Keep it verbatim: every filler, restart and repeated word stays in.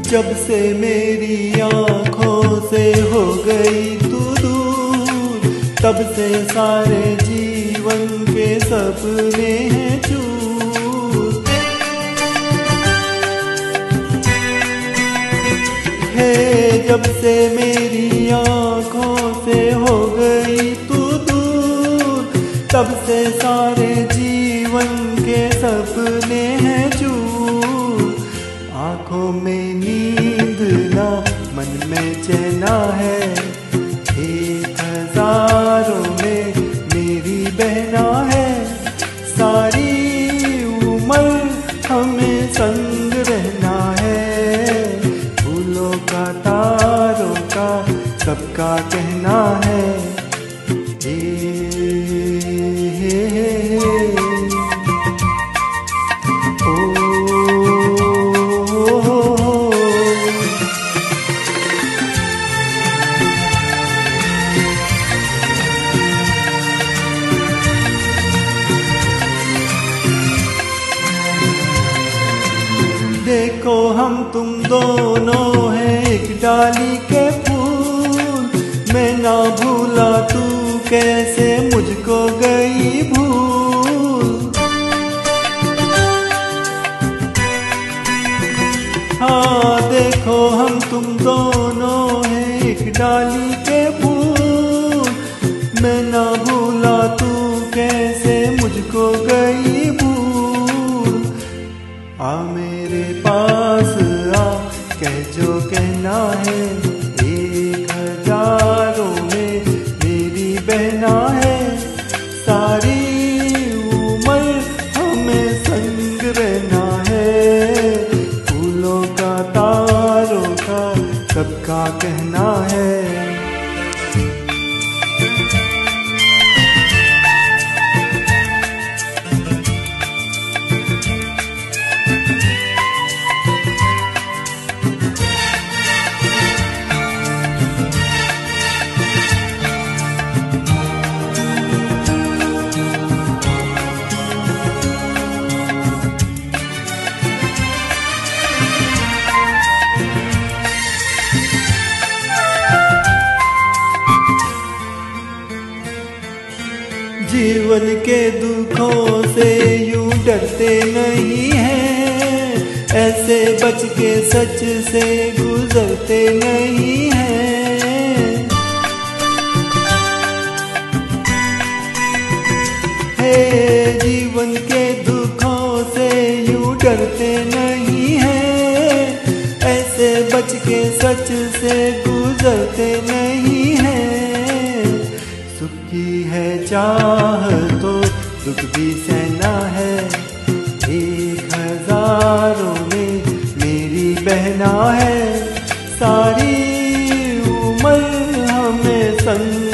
जब से मेरी आँखों से हो गई तू दूर, तब से सारे जीवन के सपने हैं चूर। हे जब से मेरी आँखों से हो गई तू दूर, तब से सारे जीवन के सपने हैं चूर। आँखों में नींद ना मन में चैना है, एक हजारों में मेरी बहना है। सारी उम्र हमें संग रहना है, फूलों का तारों का सबका कहना है। हे हे हे ओ देखो हम तुम दोनों हैं एक डाली के फूल, मैं ना भूला तू कैसे मुझको गई भूल। हाँ देखो हम तुम दोनों हैं एक डाली के फूल, मैं ना भूला तू कैसे मुझको गई भूल। आ मेरे पास आ कह जो कहना है, एक हजारों में मेरी बहना है। सारी उम्र हमें संग रहना है, फूलों का तारों का सबका कहना है। जीवन के दुखों से यूं डरते नहीं हैं, ऐसे बच के सच से गुजरते नहीं हैं। हे जीवन के दुखों से यूं डरते नहीं हैं, ऐसे बच के सच से गुजरते नहीं हैं। सुख की है चाह तो दुख भी सहना है, एक हजारों में मेरी बहना है। सारी उम्र हमें संग